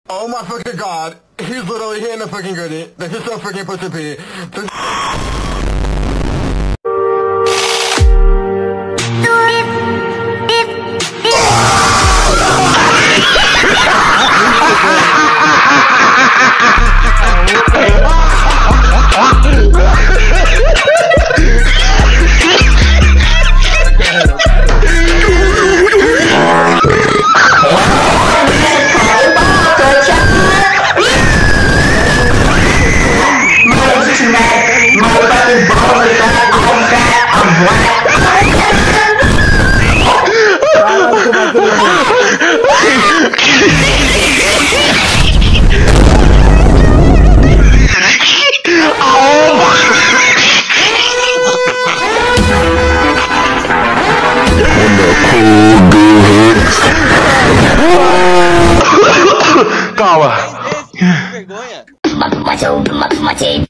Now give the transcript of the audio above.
Oh my fucking god. He's literally hitting the fucking goodie. This is so freaking pussy pee. Calma. Vergonha.